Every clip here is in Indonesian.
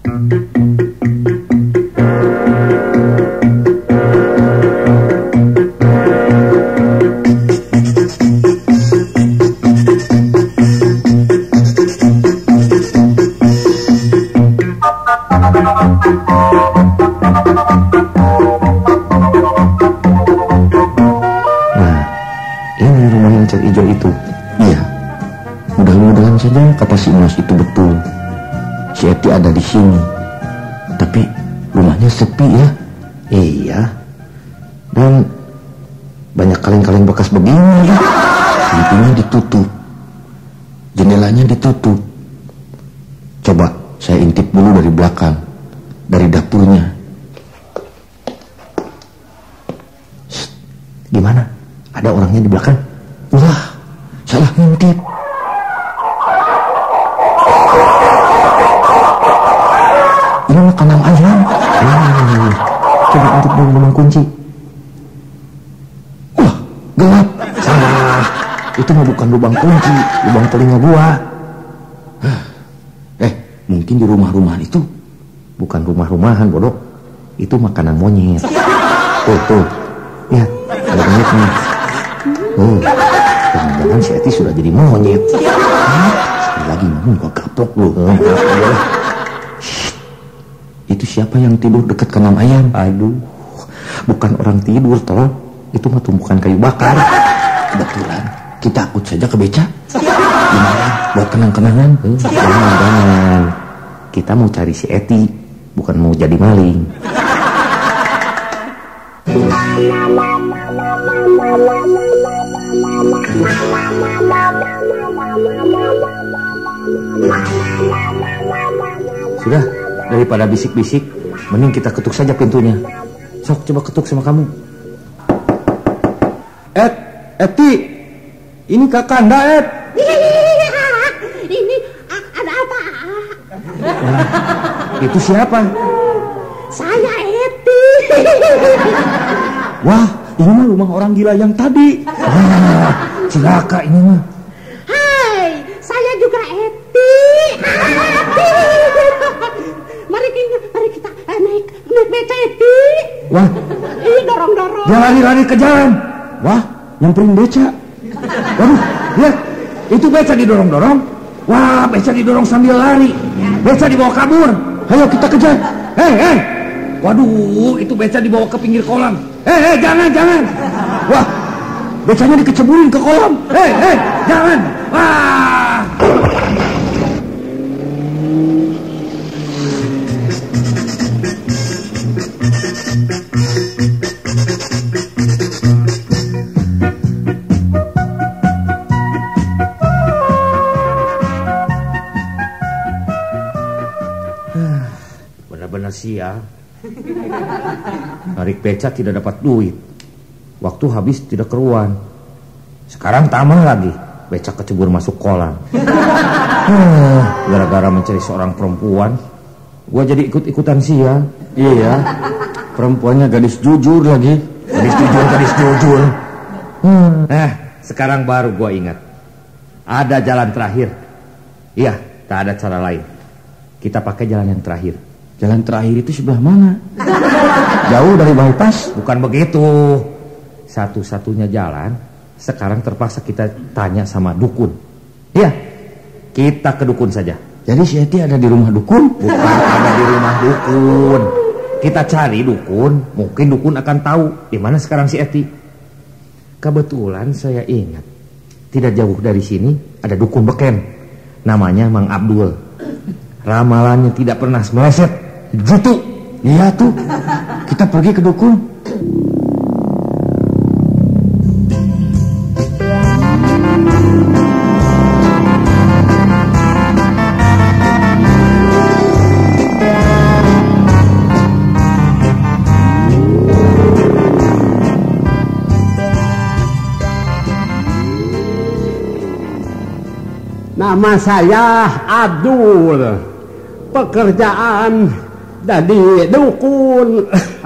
Kata si Mas itu betul, si Eti ada di sini, tapi rumahnya sepi ya. Iya, dan banyak kaleng-kaleng bekas begini. Pintunya ditutup, jendelanya ditutup. Coba saya intip dulu dari belakang, dari dapurnya. Shh, gimana? Ada orangnya di belakang? Wah, salah ngintip. Ini makanan ayam. Coba untuk lubang kunci. Wah, gelap. Salah. Itu mah bukan lubang kunci, lubang telinga gua. Mungkin di rumah-rumahan itu bukan rumah-rumahan, bodoh. Itu makanan monyet. Tuh. Lihat, ada monyetnya. Jangan-jangan si Eti sudah jadi monyet. Sekali lagi gua gaplok lu. Itu siapa yang tidur dekat kandang ayam? Aduh, bukan orang tidur toh. Itu mah tumpukan kayu bakar. Kebetulan kita akut saja ke beca. Gimana? Buat kenang-kenangan? Jangan. Kita mau cari si Eti, bukan mau jadi maling. Sudah. Daripada bisik-bisik, mending kita ketuk saja pintunya. Sok, coba ketuk sama kamu. Eti, ini Kakanda, Et. Ini ada apa? Itu siapa? Saya Eti. Wah, ini mah rumah orang gila yang tadi. Celaka ini mah. Hai, saya juga Eti. Mari kita naik beca Eti. Wah, dorong. dia lari ke jalan. Wah, nyamperin beca. Waduh, lihat, itu beca didorong-dorong. Wah, beca didorong sambil lari. Beca dibawa kabur. Ayo kita kejar. Hei. Waduh, itu beca dibawa ke pinggir kolam. Hei, jangan. Wah, becanya dikeceburin ke kolam. Hei, jangan. Wah. Benar-benar sia. Narik beca tidak dapat duit. Waktu habis tidak keruan. Sekarang tambah lagi, beca kecebur masuk kolam. Gara-gara mencari seorang perempuan, gua jadi ikut-ikutan sia. Iya, perempuannya gadis jujur lagi. Gadis jujur. Sekarang baru gua ingat. Ada jalan terakhir. Iya, tak ada cara lain. Kita pakai jalan yang terakhir. Jalan terakhir itu sebelah mana? Jauh dari bypass? Bukan begitu. Satu-satunya jalan. Sekarang terpaksa kita tanya sama dukun. Iya, kita ke dukun saja. Jadi si Eti ada di rumah dukun? Bukan ada di rumah dukun. Kita cari dukun. Mungkin dukun akan tahu di mana sekarang si Eti. Kebetulan saya ingat, tidak jauh dari sini ada dukun beken. Namanya Mang Abdul. Ramalannya tidak pernah meleset. Gitu. Iya tuh. Kita pergi ke dukun. Nama saya Abdul. Pekerjaan jadi dukun.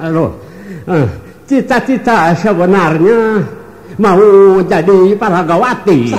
Cita-cita sebenarnya mau jadi paragawati.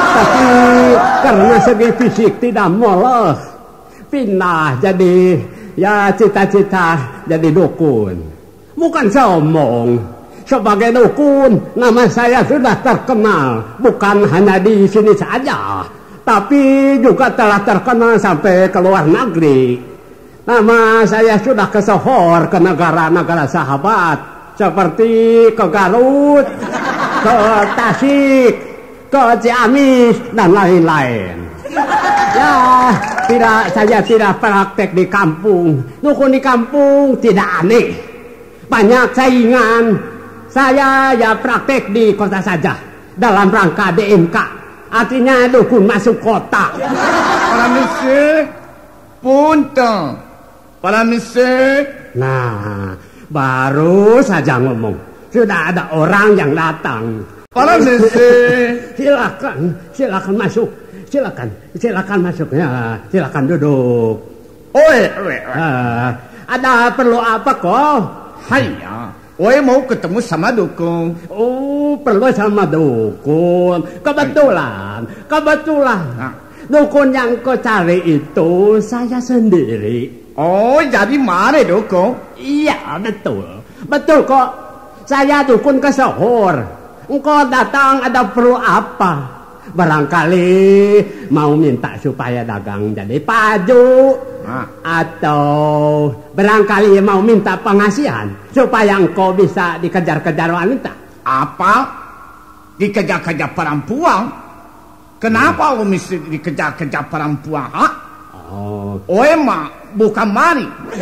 Tapi karena segi fisik tidak moleh, pindah jadi ya cita-cita jadi dukun. Bukan sombong. Sebagai dukun, nama saya sudah terkenal. Bukan hanya di sini saja, tapi juga telah terkenal sampai ke luar negeri. Nama saya sudah kesohor ke negara-negara sahabat, seperti ke Garut, ke Tasik, ke Ciamis, dan lain-lain. Ya, saya tidak praktek di kampung. Dukun di kampung tidak aneh. Banyak saingan. Saya ya praktek di kota saja. Dalam rangka DMK. Artinya dukun masuk kota. Para monsieur, punten. Para monsieur. Nah, baru saja ngomong. Sudah ada orang yang datang. Para monsieur. Silakan masuk. Silakan masuk. Ya, silakan duduk. Ada perlu apa kok? Hanya, Oe mau ketemu sama dukun. Oh, perlu sama dukun. Kebetulan. Nah. Dukun yang kau cari itu saya sendiri. Oh, jadi mana dukun? Iya, betul. Betul kok. Saya dukun kesohor. Engkau datang ada perlu apa? Barangkali mau minta supaya dagang jadi paju. Atau barangkali mau minta pengasihan supaya engkau bisa dikejar-kejar wanita. Apa? Dikejar-kejar perempuan? Kenapa lo mesti dikejar-kejar perempuan? Ha? Oe mah bukan mari.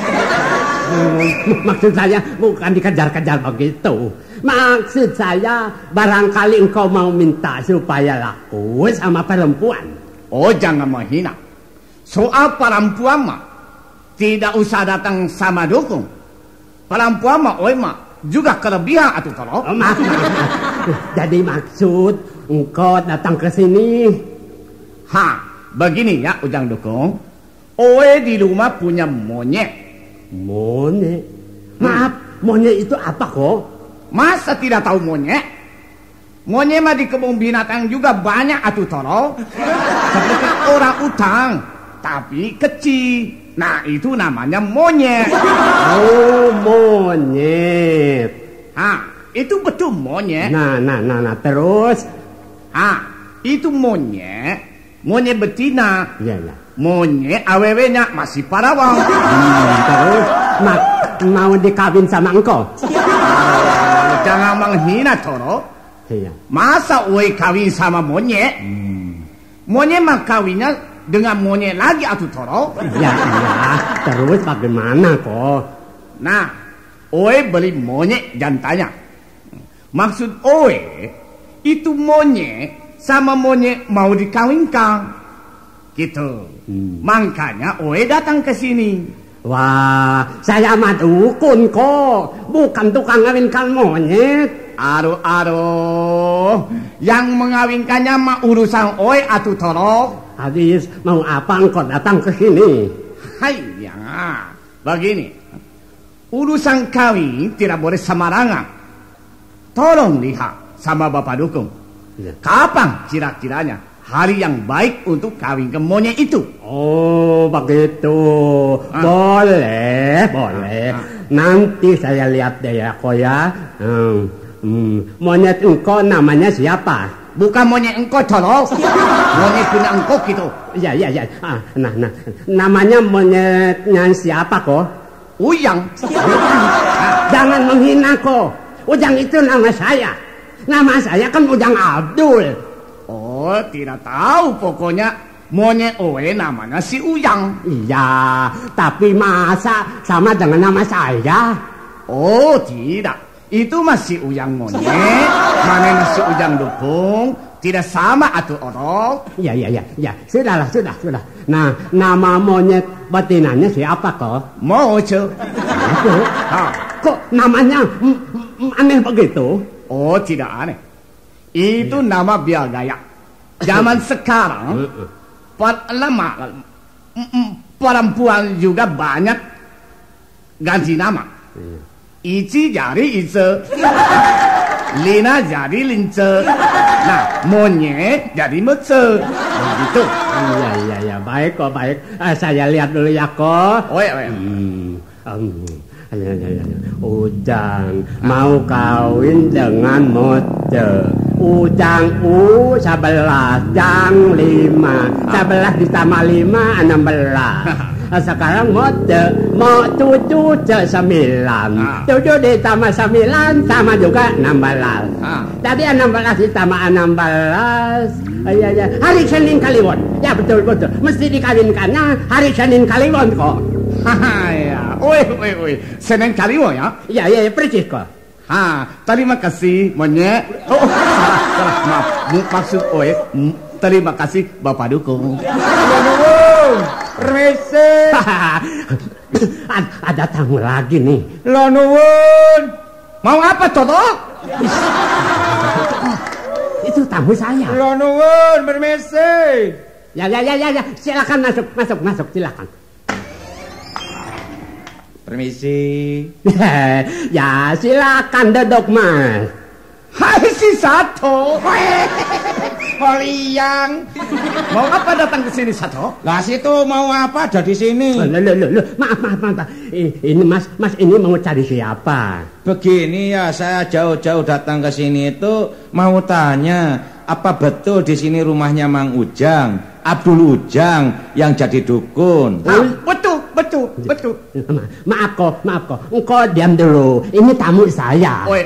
Maksud saya bukan dikejar-kejar begitu. Maksud saya barangkali engkau mau minta supaya laku sama perempuan. Oh, jangan menghina. Soal perempuan mah tidak usah datang sama dukun. Perempuan mah oe mah juga kelebihan atuh kalau. Maaf. Jadi maksud engkau datang ke sini. Begini ya Ujang dukun. Oe di rumah punya monyet. Monyet? Maaf, monyet itu apa kok? Masa tidak tahu monyet? Monyet mah di kebun binatang juga banyak atuh toro. Seperti orang utang, tapi kecil. Nah, itu namanya monyet. Oh, monyet. Itu betul monyet. Nah, terus? Itu monyet. Monyet betina. Iya. Monyet awewenya masih parawang. Terus mau dikawin sama engkau? Jangan menghina toro. Iya. Masa oe kawin sama monyet? Monyet mah kawinnya dengan monyet lagi atuh toro. Iya. Terus bagaimana kok? Nah, oe beli monyet jantannya. Maksud oe itu monyet sama monyet mau dikawinkan. Gitu. Makanya oe datang ke sini. Wah, saya mah dukun kok, bukan tukang ngawinkan monyet. Aduh, yang mengawinkannya mah urusan oe atuh toro. Habis mau apa engkau datang ke sini? Hayya, begini. Urusan kawin tidak boleh sembarangan. Tolong lihat sama Bapak Dukun. Kapan kira-kiranya hari yang baik untuk kawin ke monyet itu? Oh, begitu. Boleh. Nanti saya lihat deh ya, kok ya. Monyet engkau namanya siapa? Bukan monyet engkau, tolong. Monyet punya engkau gitu. Iya. Nah. Namanya monyetnya siapa kok? Ujang. Jangan menghina kok. Ujang itu nama saya. Nama saya kan Ujang Abdul. Oh, tidak tahu pokoknya monyet oe namanya si Ujang. Iya, tapi masa sama dengan nama saya? Oh, tidak. Itu masih Ujang monyet, mana masih Ujang dukung. Tidak sama atuh orang. Iya. Sudahlah. Nah, nama monyet betinanya siapa kok? Moce. Kok namanya aneh begitu? Oh, tidak aneh. Itu nama biar gaya. Zaman sekarang perempuan juga banyak ganti nama. Ici jari Ice. Lina jadi lince. Nah, monyet jadi mece. Begitu. Iya, baik kok, baik. Saya lihat dulu ya kok. Oh, iya. Ujang mau kawin dengan Moce. Ujang 11, Jang 5. 11 ditambah 5, 16. Sekarang Moce mau cucu 9. 7 ditambah 9 sama juga 16. Tadi 16 ditambah 16. Iya. Hari Senin Kliwon. Ya betul. Mesti dikawinkannya hari Senin Kliwon kok. Ya. Oi. Senin Kliwon ya? Iya, persis kok. Terima kasih monyet. Salah. Maaf. Maksud terima kasih Bapak Dukung. Permisi. Ada tamu lagi nih. Lo nuwun. Mau apa, Toto? Itu tamu saya. Lo nuwun, permisi. Ya. Silakan masuk, silakan. Permisi. Ya, silakan duduk, Mas. Hai si Sato. Poliang. Mau apa datang ke sini, Sato? Lah situ mau apa ada di sini? Loh, maaf. Ini Mas ini mau cari siapa? Begini ya, saya jauh-jauh datang ke sini itu mau tanya, apa betul di sini rumahnya Mang Ujang, Abdul Ujang yang jadi dukun? Betul. Maaf kok. Engkau diam dulu. Ini tamu saya. Oi.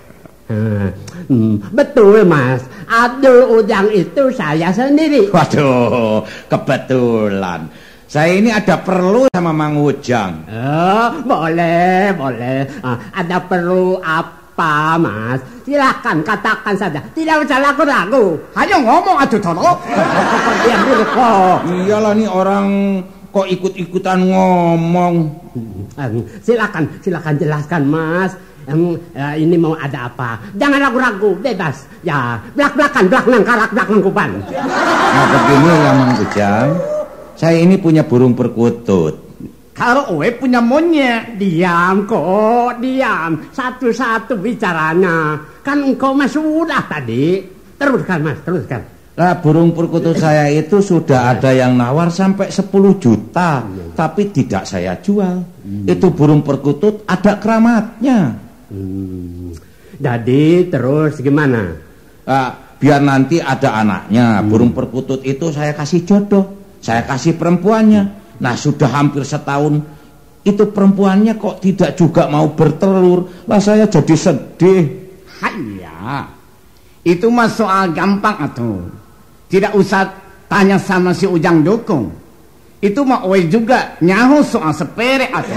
Betul, Mas. Abdul Ujang itu saya sendiri. Waduh, kebetulan. Saya ini ada perlu sama Mang Ujang. Boleh. Ada perlu apa, Mas? Silakan katakan saja. Tidak usah ragu-ragu. Ayo ngomong atuh, Toto. Diam dulu kok. Iyalah nih orang kok ikut-ikutan ngomong. Silakan jelaskan, Mas. Ini mau ada apa? Jangan ragu-ragu, bebas. Ya, belak-belakan, belakang kuban. Nah begini ya Mang Ujang, saya ini punya burung perkutut. Kalau Owe punya monyet. Diam. Satu-satu bicaranya. Kan engkau mas sudah tadi. Teruskan, Mas, teruskan. Nah, burung perkutut saya itu sudah ada yang nawar sampai 10 juta, tapi tidak saya jual. Itu burung perkutut ada keramatnya. Jadi terus gimana? Biar nanti ada anaknya. Burung perkutut itu saya kasih jodoh, saya kasih perempuannya. Nah sudah hampir setahun itu perempuannya kok tidak juga mau bertelur. Lah saya jadi sedih. Hanya itu mah soal gampang atuh. Tidak usah tanya sama si Ujang Dukung. Itu mah Owe juga nyaho soal sepele atuh.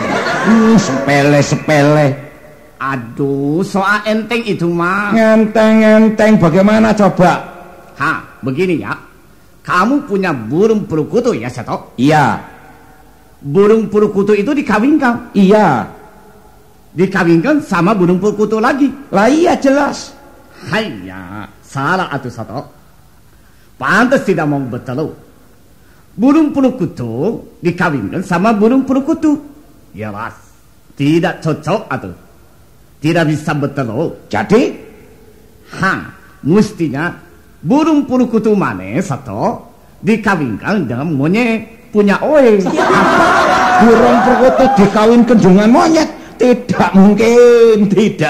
Sepele. Aduh, soal enteng itu mah. Enteng bagaimana coba? Begini ya. Kamu punya burung perkutut ya, Sato? Iya. Burung perkutut itu dikawinkan? Iya. Dikawinkan sama burung perkutut lagi? Lah iya jelas. Haiya, salah atuh, Sato. Pantas tidak mau bertelur. Burung perkutut dikawinkan sama burung perkutut. Jelas. Tidak cocok atuh. Tidak bisa bertelur. Jadi? Mestinya burung perkutut mana Sato dikawinkan dengan monyet punya Owe. Burung perkutut dikawinkan dengan monyet? Tidak mungkin.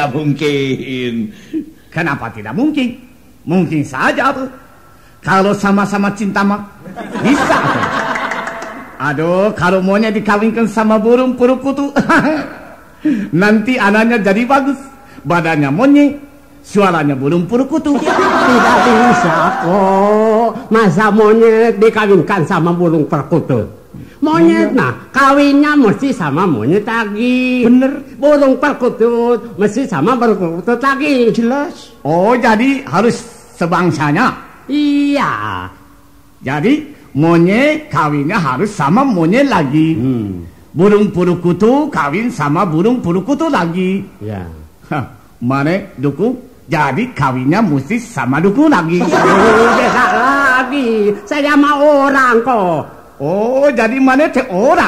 Kenapa tidak mungkin? Mungkin saja tuh. Kalau sama-sama cinta mah bisa tuh. Aduh, kalau monyet dikawinkan sama burung perkutut, nanti anaknya jadi bagus. Badannya monyet, suaranya burung perkutut. Tidak bisa kok. Masa monyet dikawinkan sama burung perkutut? Monyet kawinnya mesti sama monyet lagi. Bener. Burung perkutut mesti sama burung perkutut lagi. Jelas. Oh, jadi harus sebangsanya? Iya. Jadi monyet kawinnya harus sama monyet lagi. Burung perkutut kawin sama burung perkutut lagi. Ya. Mana Dukung? Jadi kawinnya mesti sama Dukung lagi. Beda lagi. Saya mau orang kok. Oh, jadi mana teh orang?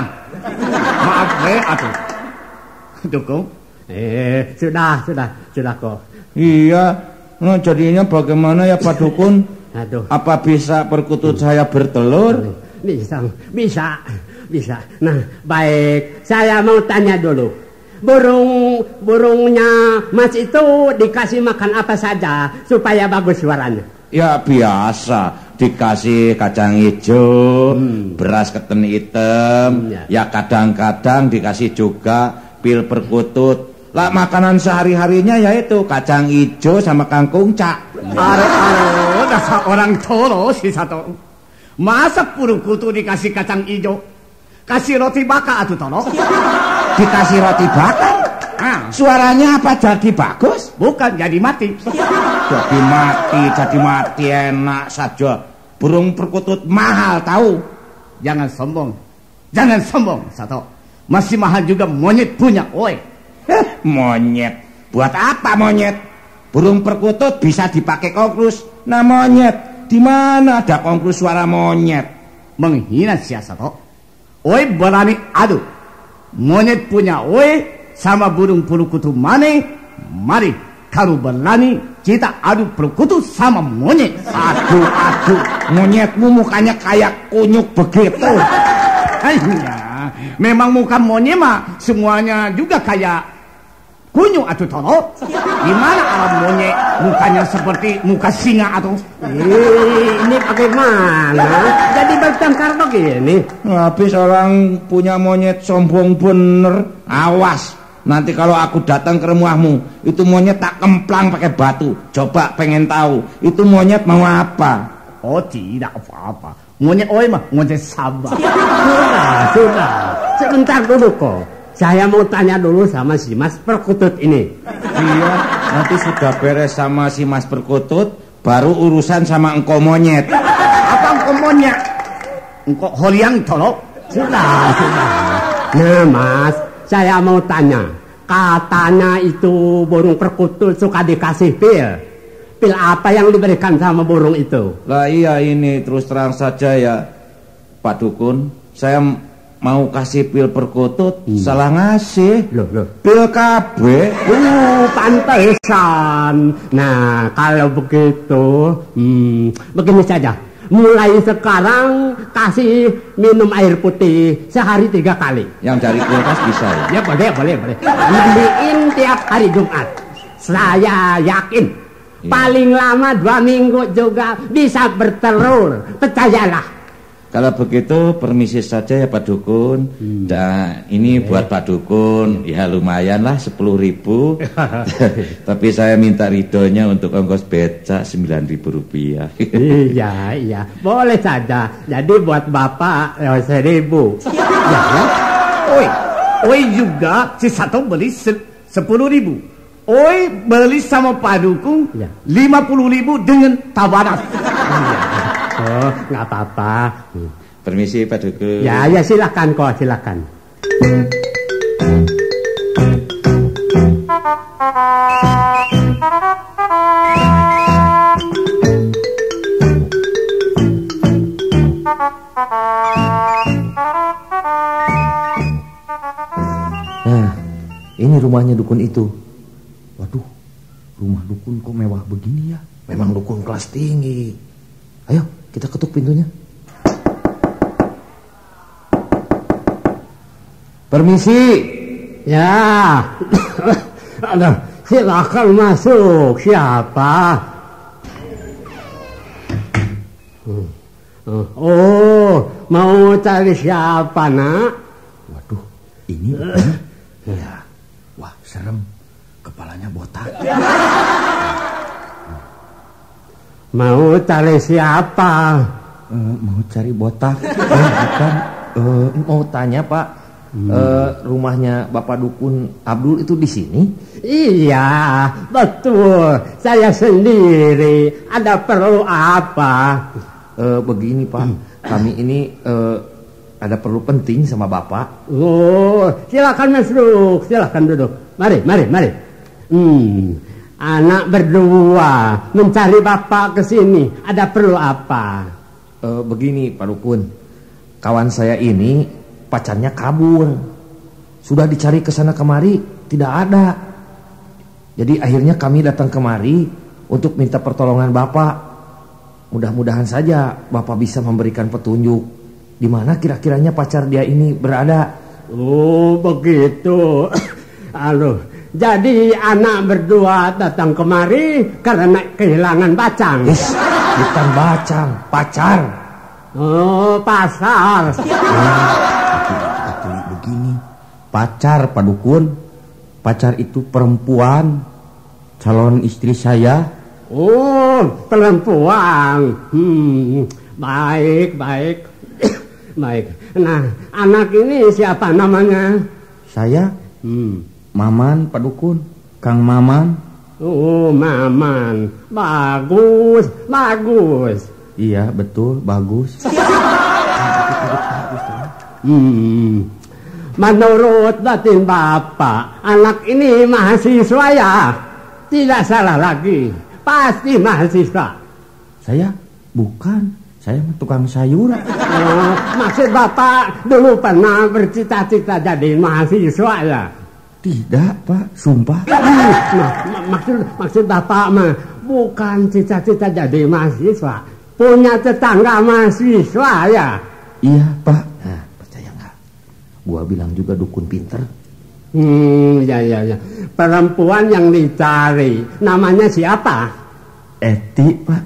Maaf atuh. Dukung. Sudah kok. Iya. Nah, jadinya bagaimana ya Pak Dukun? Aduh. Apa bisa perkutut saya bertelur? Bisa. Nah, baik. Saya mau tanya dulu. Burungnya Mas itu dikasih makan apa saja supaya bagus suaranya? Ya biasa, dikasih kacang hijau, beras ketan hitam, ya kadang-kadang dikasih juga pil perkutut. Lah makanan sehari-harinya yaitu kacang hijau sama kangkung cak. Aduh, dasar orang tolo si satu. Masa perkutut dikasih kacang hijau? Kasih roti bakar atuh tolo. Dikasih roti bakar? Suaranya apa jadi bagus? Bukan, jadi mati. Jadi mati enak saja. Burung perkutut mahal tahu. Jangan sombong Sato. Masih mahal juga monyet punya oi. Monyet? Buat apa monyet? Burung perkutut bisa dipakai konklus. Nah monyet, di mana ada konklus suara monyet? Menghina si Sato. Oi berani adu. Monyet punya oi sama burung perkutut mana? Mari kalau berani kita adu perkutut sama monyet. Aduh, monyetmu mukanya kayak kunyuk begitu. Hanya, memang muka monyet mah semuanya juga kayak kunyuk atuh tolo. Gimana alam monyet mukanya seperti muka singa atau? Ini bagaimana? Jadi bertengkar begini. Habis orang punya monyet sombong bener. Awas. Nanti kalau aku datang ke rumahmu, itu monyet tak kemplang pakai batu. Coba pengen tahu, itu monyet mau apa? Oh tidak apa-apa. Monyet oi mah monyet sabar. Sudah. Sebentar dulu kok. Saya mau tanya dulu sama si Mas Perkutut ini. Iya, nanti sudah beres sama si Mas Perkutut, baru urusan sama engkau monyet. Apa engkau monyet? Engkau holiang tolok? Sudah. Nah Mas, saya mau tanya. Katanya itu burung perkutut suka dikasih pil. Pil apa yang diberikan sama burung itu? Lah iya ini terus terang saja ya Pak Dukun. Saya mau kasih pil perkutut, salah ngasih. Loh. Pil KB. Pantesan. Nah, kalau begitu, begini saja. Mulai sekarang kasih minum air putih sehari 3 kali. Yang dari kulkas bisa ya? Ya boleh. Mandiin tiap hari Jumat. Saya yakin paling lama 2 minggu juga bisa bertelur. Percayalah. Kalau begitu permisi saja ya Pak Dukun. Nah, ini buat Pak Dukun ya lumayan lah 10.000. Tapi saya minta ridhonya untuk ongkos becak 9.000 rupiah. Iya, boleh saja. Jadi buat Bapak 1.000. Ya. Oi juga si satu beli 10.000. Oi beli sama Pak Dukun 50.000 dengan tawaran. Oh, nggak apa-apa. Permisi Pak Dukun. Ya silakan kok, silakan. Nah, ini rumahnya dukun itu. Waduh, rumah dukun kok mewah begini ya? Memang dukun kelas tinggi. Ayo, kita ketuk pintunya. Permisi. Ya. Silakan masuk. Siapa? Oh, mau cari siapa, Nak? Waduh, ini ya. Wah, serem. Kepalanya botak. Mau cari siapa? Mau cari botak. Bukan. Mau tanya Pak, rumahnya Bapak Dukun Abdul itu di sini? Iya, betul. Saya sendiri. Ada perlu apa? Begini Pak, kami ini ada perlu penting sama Bapak. Oh, silakan masuk. Silakan duduk. Mari. Anak berdua mencari Bapak ke sini. Ada perlu apa? Begini Pak Dukun, kawan saya ini pacarnya kabur. Sudah dicari ke sana kemari, tidak ada. Jadi akhirnya kami datang kemari untuk minta pertolongan Bapak. Mudah-mudahan saja Bapak bisa memberikan petunjuk di mana kira-kiranya pacar dia ini berada. Oh, begitu. Jadi anak berdua datang kemari karena kehilangan bacang. Bukan bacang, pacar. Oh, pasar. Begini, pacar Pak Dukun. Pacar itu perempuan, calon istri saya. Oh, perempuan. Baik. Baik. Nah, anak ini siapa namanya? Saya, Maman Pak Dukun, Kang Maman. Oh, Maman. Bagus. Iya, betul, bagus. Menurut batin Bapak, anak ini mahasiswa ya? Tidak salah lagi, pasti mahasiswa. Saya bukan, saya tukang sayur. Maksud Bapak dulu pernah bercita-cita jadi mahasiswa ya? Tidak Pak, sumpah. Maksud Bapak mah bukan cita-cita jadi mahasiswa, punya tetangga mahasiswa ya? Iya Pak. Nah, percaya nggak? Gua bilang juga dukun pinter. Ya. Perempuan yang dicari namanya siapa? Eti Pak.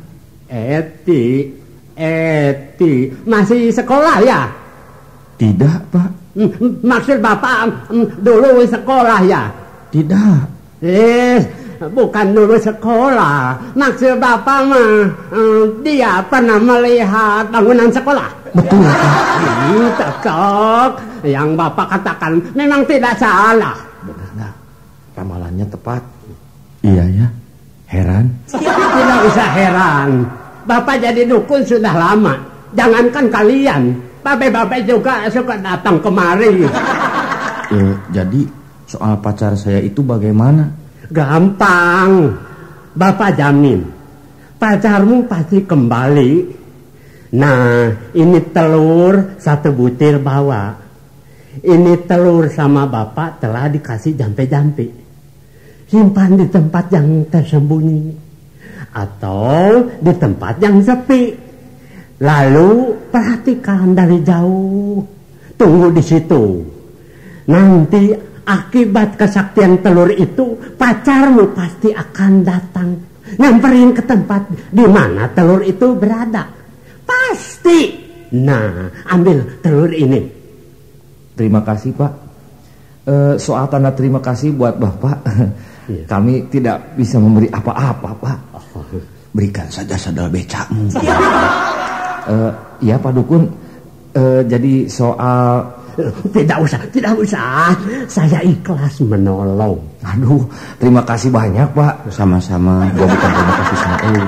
Eti masih sekolah ya? Tidak Pak. Maksud Bapak dulu sekolah ya? Tidak. Bukan dulu sekolah. Maksud Bapak mah dia pernah melihat bangunan sekolah? Betul Pak. Cocok. Yang Bapak katakan memang tidak salah. Benar nggak? Ramalannya tepat. Iya ya. Heran? Tidak usah heran. Bapak jadi dukun sudah lama. Jangankan kalian, bapak-bapak juga suka datang kemari. Jadi soal pacar saya itu bagaimana? Gampang. Bapak jamin pacarmu pasti kembali. Nah, ini telur 1 butir bawa. Ini telur sama Bapak telah dikasih jampe-jampe. Simpan di tempat yang tersembunyi atau di tempat yang sepi. Lalu perhatikan dari jauh. Tunggu di situ. Nanti akibat kesaktian telur itu, pacarmu pasti akan datang nyamperin ke tempat di mana telur itu berada. Pasti. Nah, ambil telur ini. Terima kasih Pak. Soal tanda terima kasih buat Bapak, kami tidak bisa memberi apa-apa Pak. Berikan saja sandal becakmu. Ya Pak Dukun. Jadi soal Tidak usah. Saya ikhlas menolong. Aduh, terima kasih banyak Pak. Sama-sama. Gua bukan terima kasih sama lu.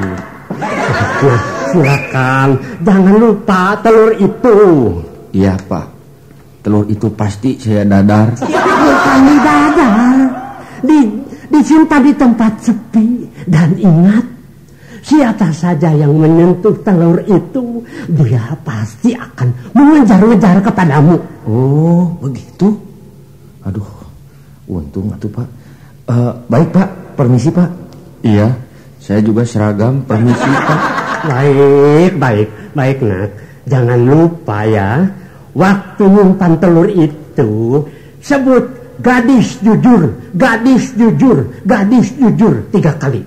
Silakan, jangan lupa telur itu. Iya Pak. Telur itu pasti saya dadar. Bukan di dadar, disimpan di tempat sepi. Dan ingat, siapa saja yang menyentuh telur itu, dia pasti akan mengejar-ngejar kepadamu. Oh, begitu? Aduh, untung atuh Pak. Baik Pak, permisi Pak. Iya, saya juga seragam, permisi Pak. Baik nak. Jangan lupa ya, waktu nyimpan telur itu sebut gadis jujur 3 kali.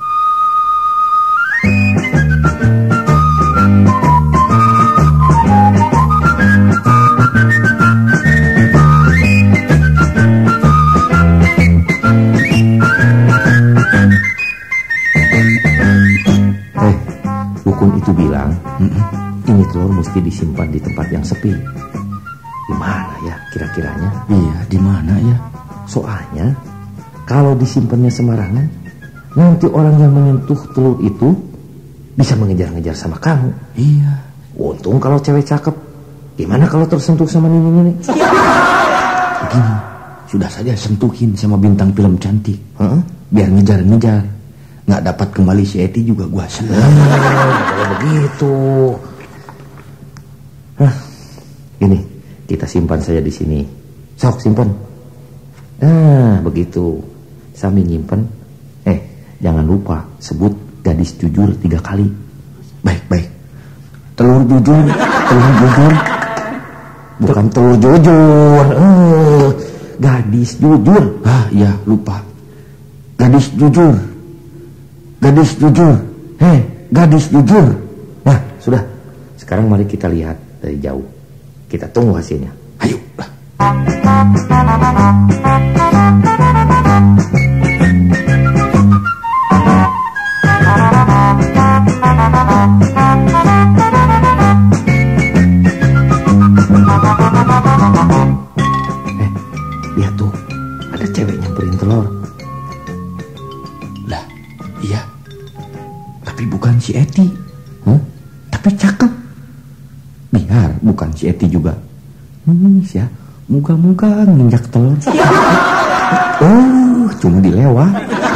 Dukun itu bilang, ini telur mesti disimpan di tempat yang sepi. Di mana ya kira-kiranya? Iya, di mana ya? Soalnya kalau disimpannya sembarangan, nanti orang yang menyentuh telur itu bisa mengejar-ngejar sama kamu. Iya. Untung kalau cewek cakep. Gimana kalau tersentuh sama nini-nini? Begini, sudah saja sentuhin sama bintang film cantik. Biar ngejar-ngejar. Nggak dapat kembali si Eti juga gua senang. Kalau begitu. Ini kita simpan saja di sini. Sok simpan. Nah, begitu. Sambil nyimpen, jangan lupa sebut gadis jujur 3 kali. Baik. Telur jujur. Bukan telur jujur. Gadis jujur. Iya, lupa. Gadis jujur. Gadis jujur. Nah, sudah. Sekarang mari kita lihat dari jauh. Kita tunggu hasilnya. Ayo. Lihat tuh, ada cewek nyamperin telur. Lah, iya. Tapi bukan si Eti. Tapi cakep. Biar bukan si Eti juga. Ya, moga-moga nginjak telur. Cuma dilewat.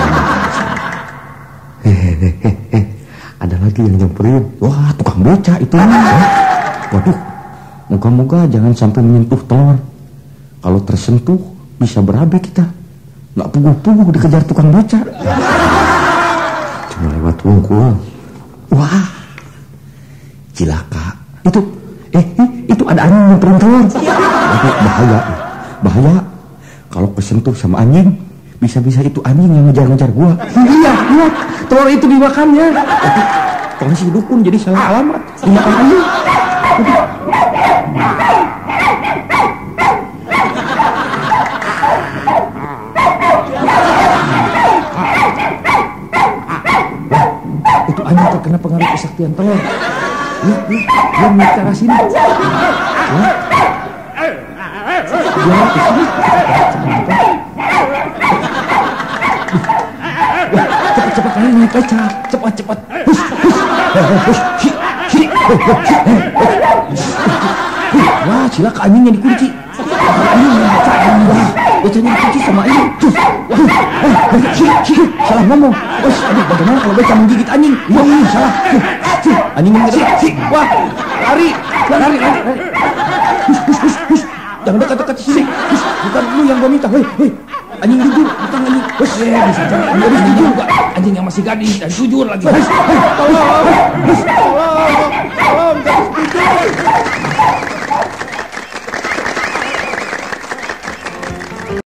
Ada lagi yang nyamperin. Wah, tukang beca itu. Waduh, moga-moga jangan sampai menyentuh telur. Kalau tersentuh bisa berabe kita. Nggak puguh-puguh dikejar tukang beca. Cuma lewat wungkul. Wah, cilaka. Itu ada anjing nyamperin telur. Bahaya. Kalau kesentuh sama anjing, bisa-bisa itu anjing yang ngejar-ngejar gua. Iya, lihat. Telur itu dimakannya. Kalau si dukun jadi salah alamat. Dimakan anjing. Itu anjing terkena pengaruh kesaktian telur. Dia naik ke arah sini. Dia ke sini. Cepat ayo naik beca. Cepat. Wah, cilaka anjingnya dikunci. Anjingnya beca. Wah, becanya dikunci sama anjing. Salah ngomong. Aduh, bagaimana kalau beca menggigit anjing? Salah. Anjing menggigit. Wah, lari. Jangan dekat-dekat sini. Bukan lu yang gua minta. Hei. Anjing jujur, bukan anjing. Bisa jadi gadis jujur juga. Anjing yang masih gadis dan jujur lagi. Tolong, gadis jujur.